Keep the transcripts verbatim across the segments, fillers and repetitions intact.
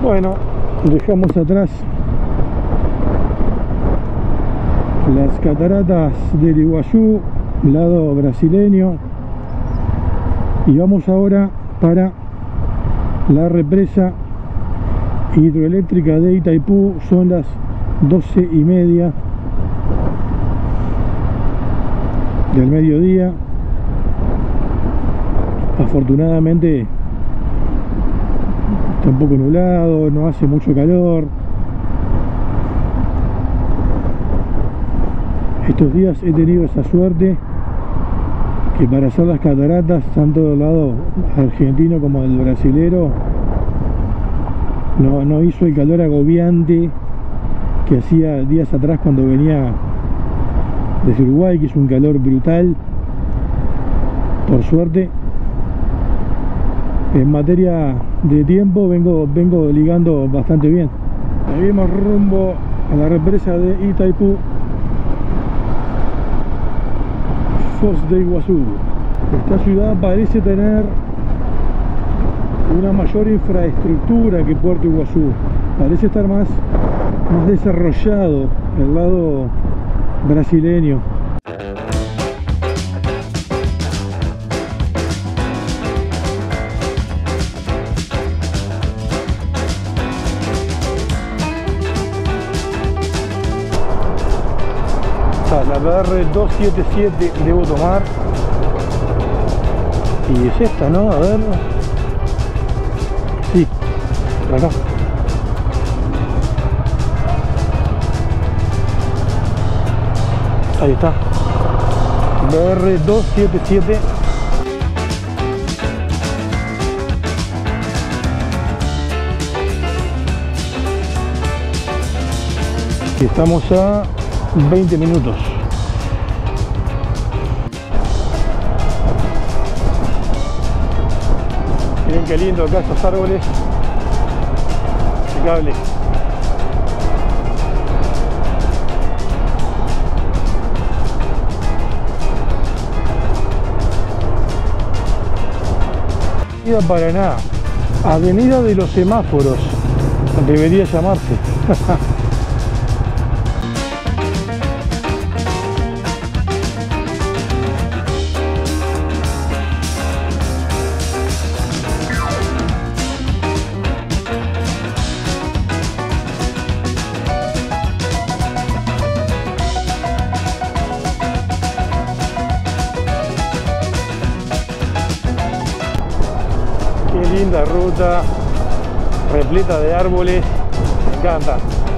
Bueno, dejamos atrás las cataratas del Iguazú, lado brasileño, y vamos ahora para la represa hidroeléctrica de Itaipú. Son las doce y media del mediodía. Afortunadamente está un poco nublado, no hace mucho calor. Estos días he tenido esa suerte que para hacer las cataratas, tanto del lado argentino como del brasilero, no, no hizo el calor agobiante que hacía días atrás cuando venía desde Uruguay, que hizo un calor brutal. Por suerte, en materia de tiempo vengo, vengo ligando bastante bien. Seguimos rumbo a la represa de Itaipú, Foz de Iguazú. Esta ciudad parece tener una mayor infraestructura que Puerto Iguazú. Parece estar más, más desarrollado el lado brasileño. La B R doscientos setenta y siete debo tomar, y es esta, ¿no? A ver, sí, por acá. Ahí está, B R doscientos setenta y siete. Y estamos a veinte minutos. Miren qué lindo acá estos árboles. Impecable. Avenida Paraná, Avenida de los Semáforos, debería llamarse. Qué linda ruta, repleta de árboles, me encanta.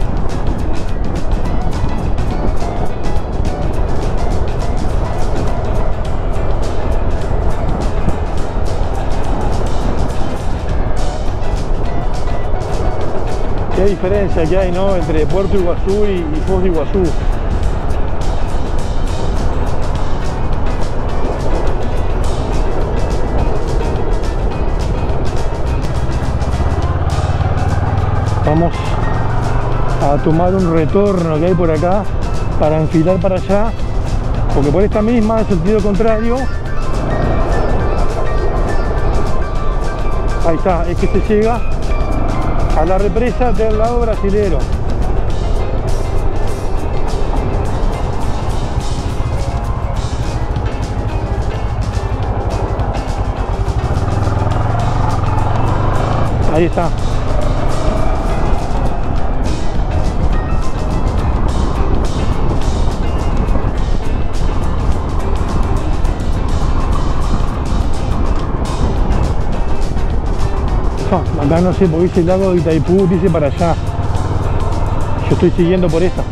Qué diferencia que hay, ¿no?, entre Puerto Iguazú y, y Foz de Iguazú. Vamos a tomar un retorno que hay por acá para enfilar para allá, porque por esta misma, en sentido contrario, ahí está, es que se llega a la represa del lado brasilero. Ahí está. Acá no sé, porque dice el lago de Itaipú, dice para allá. Yo estoy siguiendo por esta.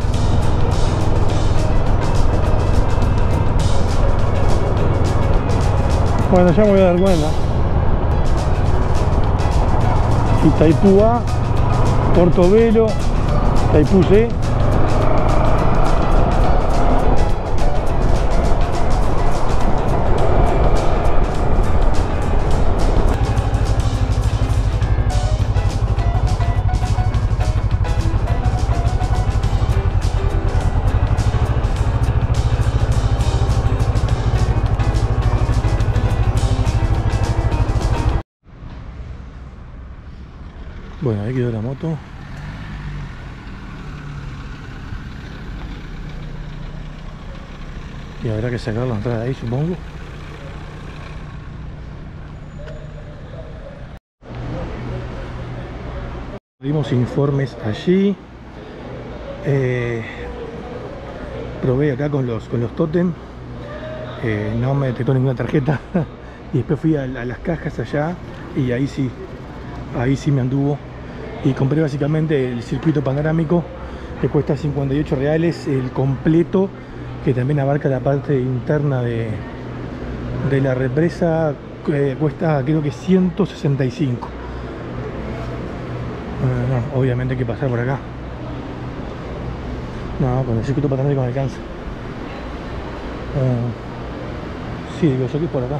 Bueno, ya me voy a dar cuenta. Itaipú A, Portobelo, Itaipú C. Bueno, ahí quedó la moto. Y habrá que sacar la entrada de ahí, supongo. Dimos informes allí. Eh, probé acá con los, con los tótem. Eh, no me detectó ninguna tarjeta. Y después fui a, a las cajas allá. Y ahí sí, ahí sí me anduvo. Y compré básicamente el circuito panorámico, que cuesta cincuenta y ocho reales, el completo, que también abarca la parte interna de, de la represa, eh, cuesta creo que ciento sesenta y cinco. Uh, no, obviamente hay que pasar por acá. No, con el circuito panorámico me alcanza. Uh, sí, digo yo que es por acá.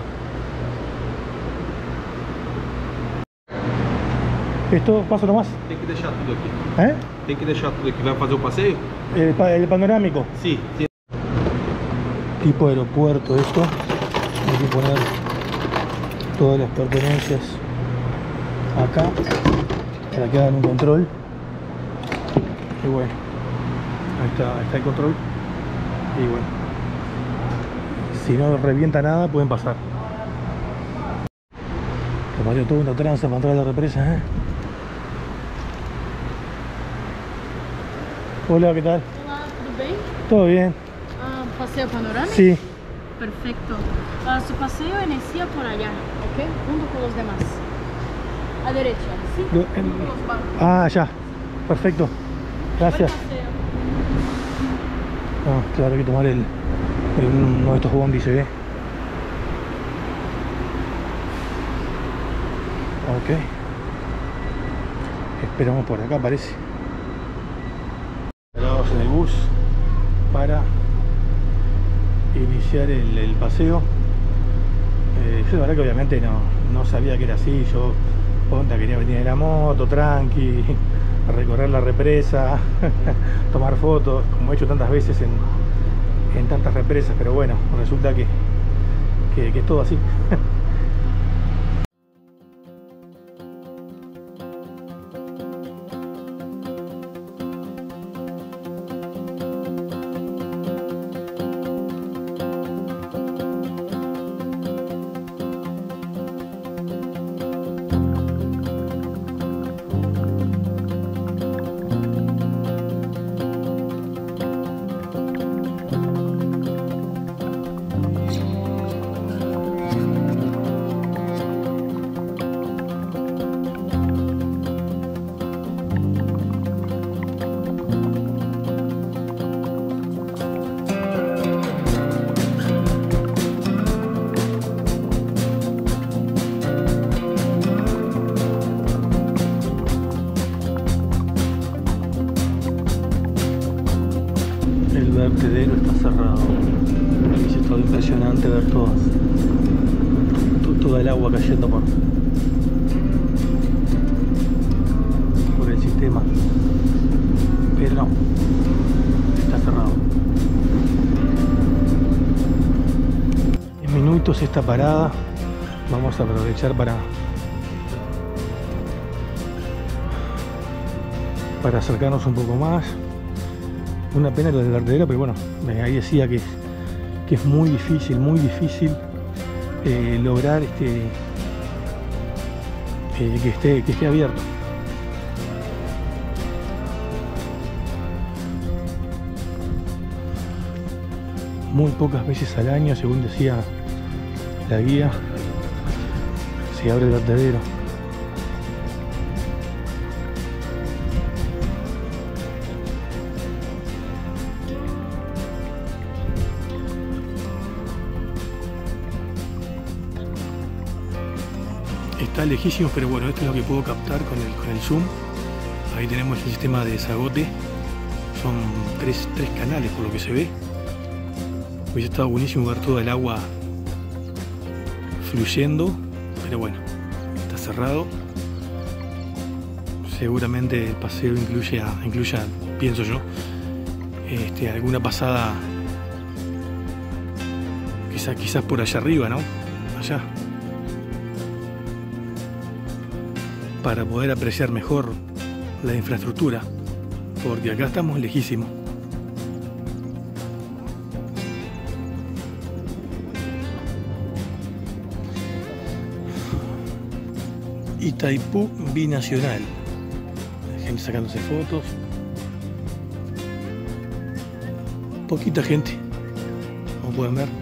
Esto, paso nomás. Tem que deixar tudo aqui. ¿Eh? Tem que deixar tudo aqui. Vai fazer o passeio? El, pa el panorámico. Sí. sí. Tipo aeropuerto esto. Hay que poner todas las pertenencias acá para que hagan un control. Y bueno, ahí está, ahí está el control. Y bueno, si no revienta nada pueden pasar. Tomaría toda una tranza para entrar a la represa, ¿eh? Hola, ¿qué tal? Olá, tudo bem? ¿Todo bien? Ah, passeio panorâmico? Sí. Perfecto. Ah, su paseo inicia por allá, ¿ok? Junto con los demás. A derecha, ¿sí? Lo- Junto con los bancos. Ah, ya. Perfecto. Gracias. Buen paseo. Ah, claro, hay que tomar el, el uno de estos bondis, se ve. Ok. Esperamos por acá, parece. Parados en el bus para iniciar el, el paseo. Eh, yo la verdad que obviamente no, no sabía que era así. Yo ponta, quería venir en la moto, tranqui, recorrer la represa, tomar fotos, como he hecho tantas veces en, en tantas represas, pero bueno, resulta que, que, que es todo así. El vertedero está cerrado. Es todo impresionante ver todas, to- toda el agua cayendo por, por el sistema. Pero no, está cerrado. En minutos esta parada vamos a aprovechar para para acercarnos un poco más. Una pena lo del vertedero, pero bueno, ahí decía que, que es muy difícil, muy difícil eh, lograr este eh, que esté, que esté abierto. Muy pocas veces al año, según decía la guía, se abre el vertedero. Está lejísimo, pero bueno, esto es lo que puedo captar con el, con el zoom. Ahí tenemos el sistema de desagote. Son tres, tres canales por lo que se ve. Hubiese estado buenísimo ver toda el agua fluyendo, pero bueno, está cerrado. Seguramente el paseo incluye, incluya, pienso yo, este, alguna pasada, quizás quizás por allá arriba, ¿no? Allá. para poder apreciar mejor la infraestructura, porque acá estamos lejísimos. Itaipú Binacional, gente sacándose fotos, poquita gente, como pueden ver.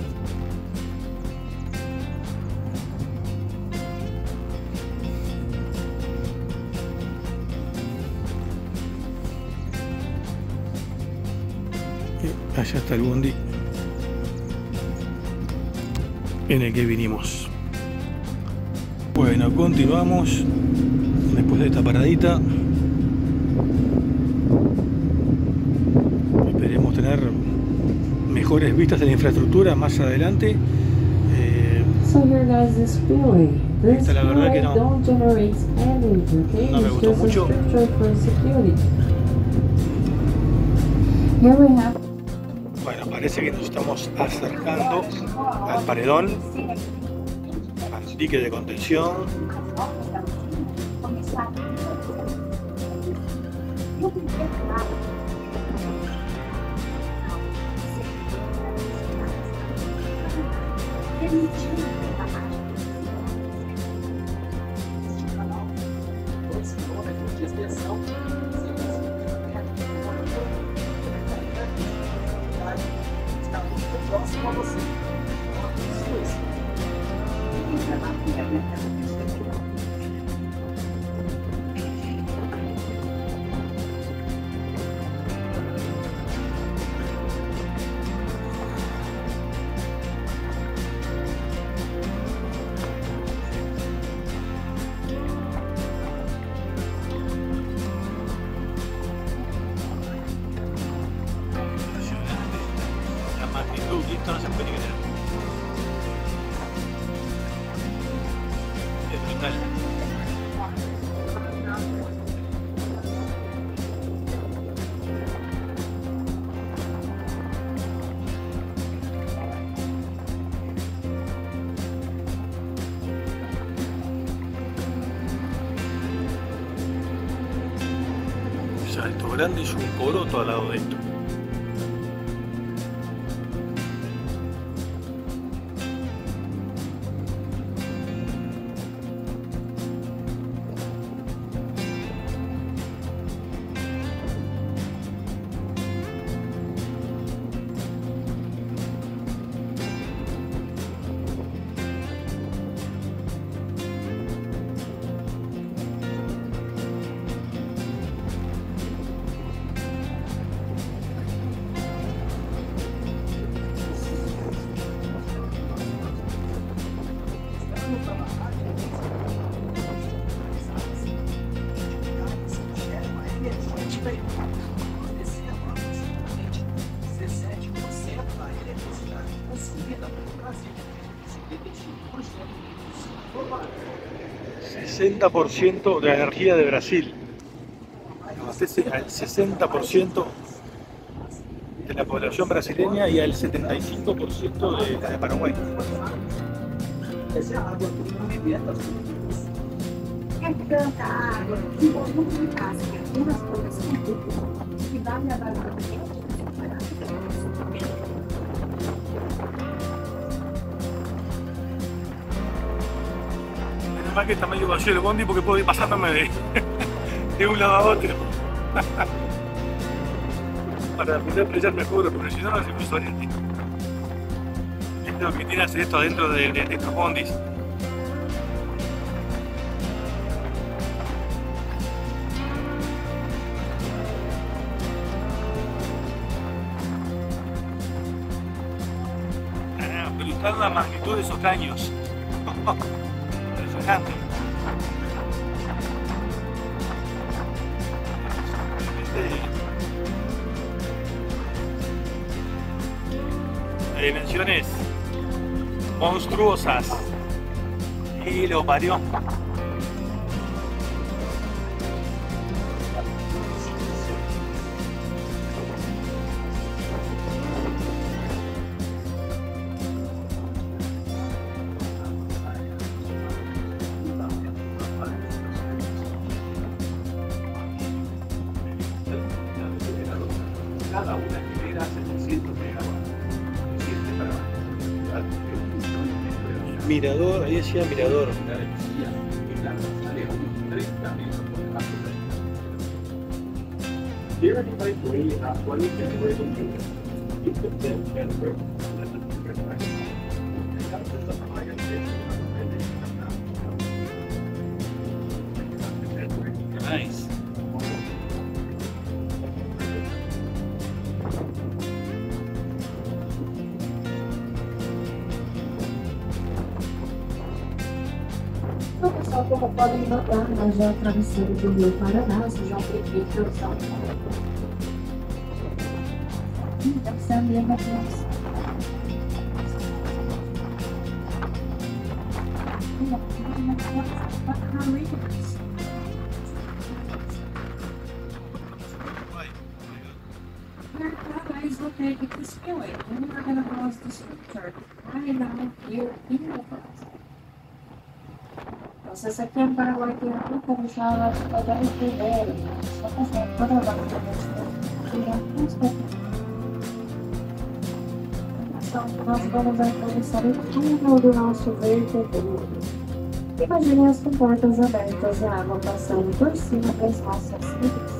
Y allá está el bondi en el que vinimos. Bueno, continuamos después de esta paradita. Esperemos tener mejores vistas de la infraestructura más adelante. Eh, esta la verdad que no, no me gustó mucho. Bueno, parece que nos estamos acercando al paredón, al dique de contención. Esto no se puede creer. Es brutal. Salto grande y un coroto al lado de esto. sesenta por ciento de la energía de Brasil, abastece al sesenta por ciento de la población brasileña y al setenta y cinco por ciento de la de Paraguay. É tanta água que o volume de casa que algumas coisas que vai me abalar. Menos mal que está medio vacío el bondi porque puedo ir pasándome de, de un lado a otro para poder apreciar mejor, porque si no no se me usaría. Es lo que tiene hacer esto adentro de, de, de estos bondis. Brutal la magnitud de esos caños. Impresionante. De dimensiones monstruosas. Y lo parió. cada una genera setecientos megavatios. Suficiente para mantener el Mirador, ahí decía mirador. la energía en la sale a unos treinta metros por debajo de la superficie. Here in the we have twenty generating units. Each of them can work on a different direction. And that is the higher station of the Nice. Então, pessoal, como podem notar, nós já atravessamos o Rio Paraná, vocês já peguei que eu são. Deve ser a mesma coisa. Guys, we'll take it this way. Then we're going to cross the structure right now here in the forest. Então, se essa aqui é um Paraguai que eu nunca deixava de pagar o primeiro, só passar toda a vaga de Então, nós vamos atravessar o túnel do nosso vertedouro. Imaginem as comportas abertas e a água passando por cima das nossas vidas.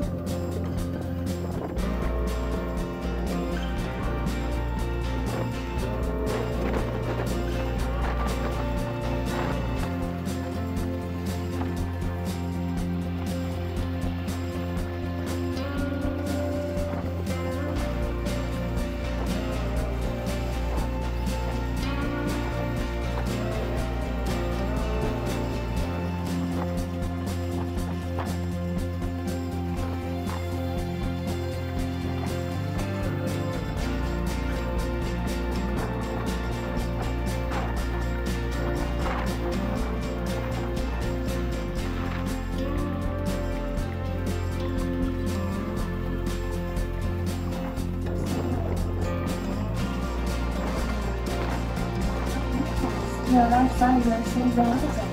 Your left side, you're seeing the other side.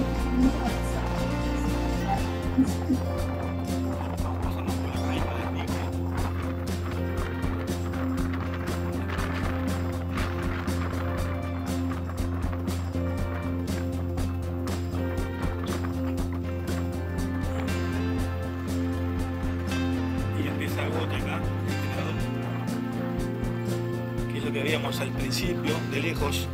Y empieza la gota acá, que es lo que veíamos al principio, de lejos.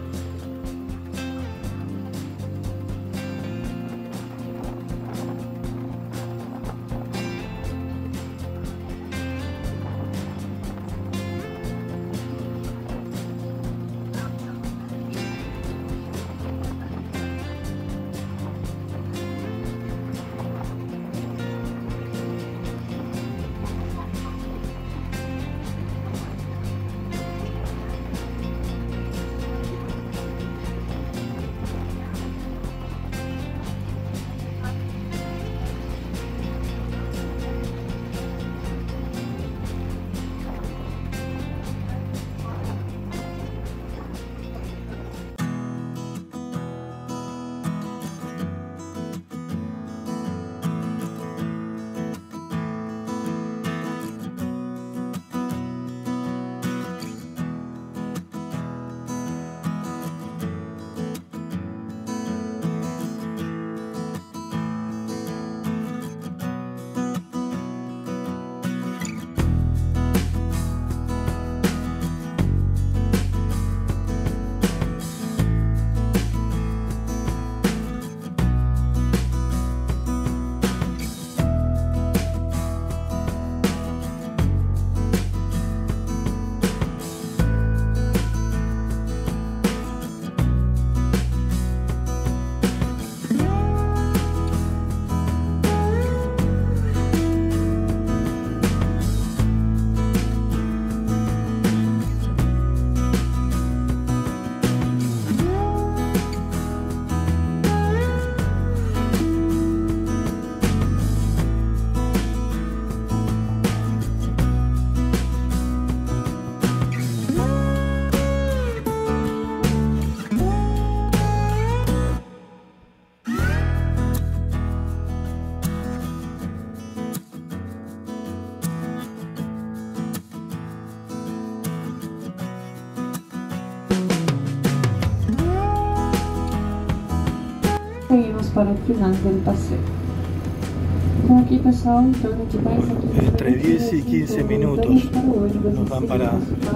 para el final del paseo. Então aqui, pessoal, em torno de dez a quinze entre diez y quince minutos nos van para,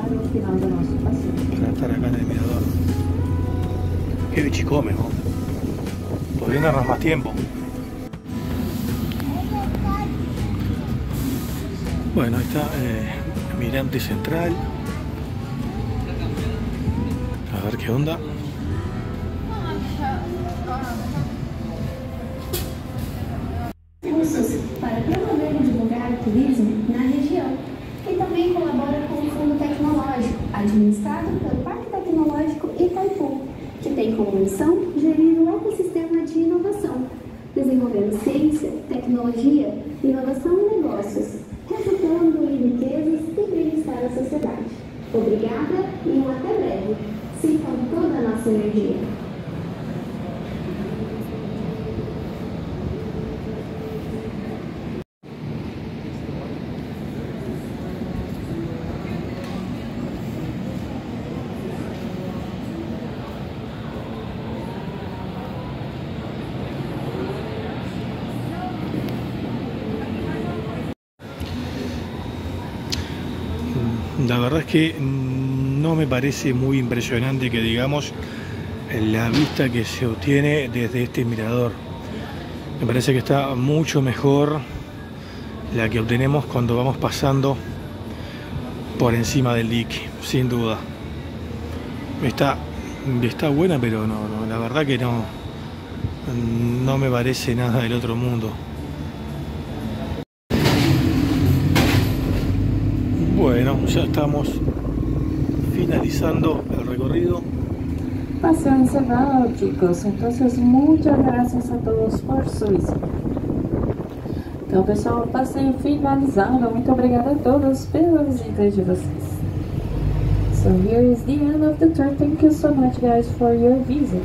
para estar acá en el mirador. Qué bichicome, ¿no? Podrían darnos más tiempo. Bueno, ahí está eh, Mirante Central. A ver qué onda. Para promover e divulgar o turismo na região, e também colabora com o Fundo Tecnológico, administrado pelo Parque Tecnológico Itaipu, que tem como missão gerir o ecossistema de inovação, desenvolvendo ciência, tecnologia, inovação e negócios, resultando em riquezas e bem-estar à sociedade. Obrigada e um até breve. Sintam toda a nossa energia. La verdad es que no me parece muy impresionante que digamos la vista que se obtiene desde este mirador. Me parece que está mucho mejor la que obtenemos cuando vamos pasando por encima del dique, sin duda. Está, está buena, pero no, no, la verdad que no, no me parece nada del otro mundo. Bueno, ya estamos finalizando el recorrido. Paseo encerrado, chicos. Entonces, muchas gracias a todos por su visita. Então, pessoal, passeio finalizado. Muito obrigada a todos pela visita de vocês. So here is the end of the tour. Thank you so much, guys, for your visit.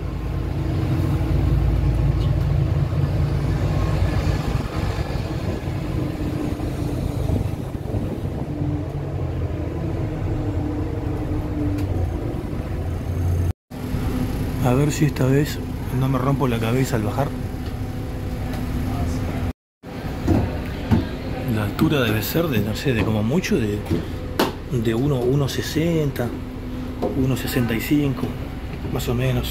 A ver si esta vez no me rompo la cabeza al bajar. La altura debe ser de, no sé, de como mucho de, de uno sesenta, uno sesenta y cinco, más o menos.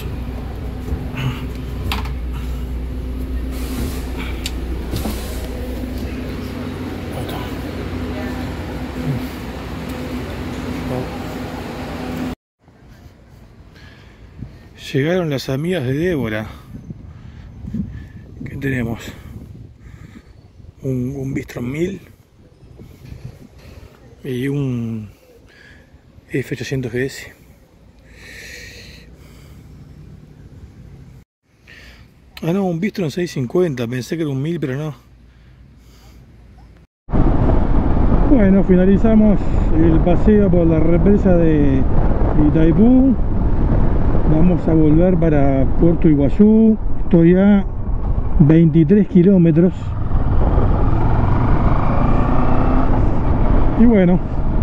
Llegaron las amigas de Débora. ¿Qué tenemos? Un, un Bistron mil y un F ochocientos G S. Ah, no, un Bistron seiscientos cincuenta. Pensé que era un mil, pero no. Bueno, finalizamos el paseo por la represa de Itaipú. Vamos a volver para Puerto Iguazú. Estoy a veintitrés kilómetros. Y bueno,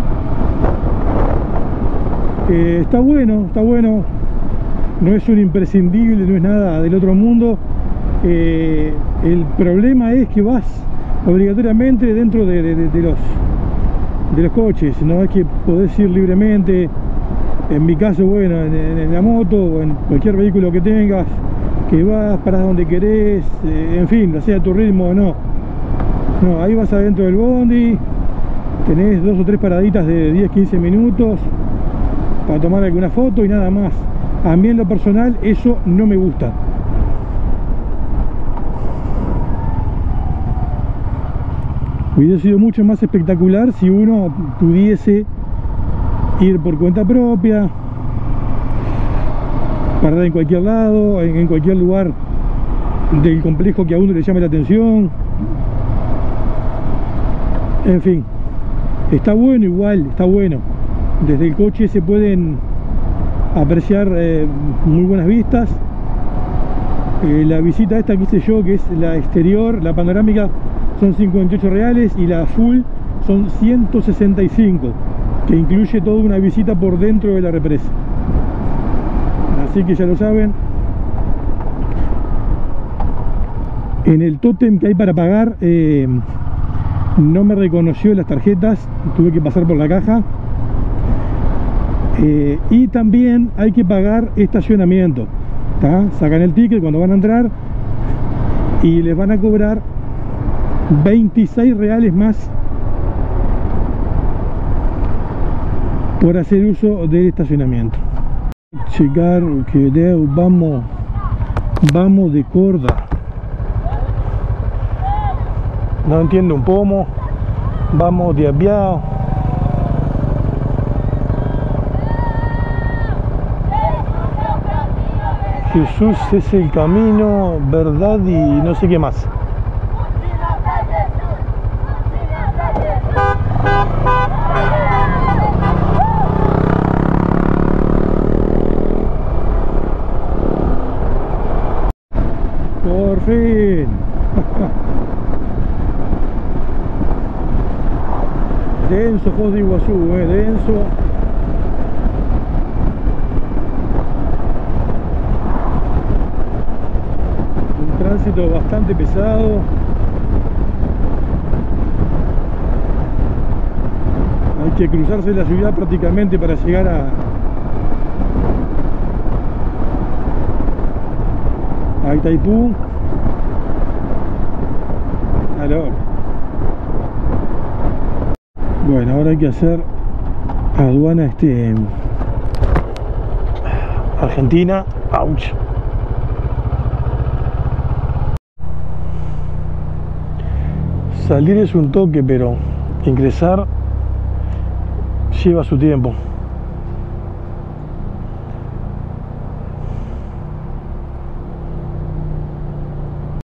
eh, está bueno, está bueno. No es un imprescindible, no es nada del otro mundo. Eh, el problema es que vas obligatoriamente dentro de, de, de, de los de los coches. No es que podés ir libremente. En mi caso, bueno, en, en la moto o en cualquier vehículo que tengas, que vas, parás donde querés, eh, en fin, lo sea a tu ritmo o no. No, ahí vas adentro del bondi, tenés dos o tres paraditas de diez a quince minutos para tomar alguna foto y nada más. A mí en lo personal eso no me gusta. Hubiera sido mucho más espectacular si uno pudiese ir por cuenta propia, parar en cualquier lado, en, en cualquier lugar del complejo que a uno le llame la atención. En fin, está bueno igual, está bueno. Desde el coche se pueden apreciar eh, muy buenas vistas. Eh, la visita esta que hice yo, que es la exterior, la panorámica, son cincuenta y ocho reales y la full son ciento sesenta y cinco, que incluye toda una visita por dentro de la represa. Así que ya lo saben, En el tótem que hay para pagar eh, no me reconoció las tarjetas, tuve que pasar por la caja. Eh, y también hay que pagar estacionamiento, ¿tá? Sacan el ticket cuando van a entrar y les van a cobrar veintiséis reales más por hacer uso del estacionamiento. Checar que Deus, vamos, vamos de corda. No entiendo un pomo, vamos de aviado. Jesús es el camino, verdad y no sé qué más. Por fin. Denso Foz de Iguazú, eh, denso. Un tránsito bastante pesado. Hay que cruzarse la ciudad prácticamente para llegar a a Itaipú. Aló. Bueno, ahora hay que hacer aduana este Argentina. Ouch. Salir es un toque, pero ingresar lleva su tiempo.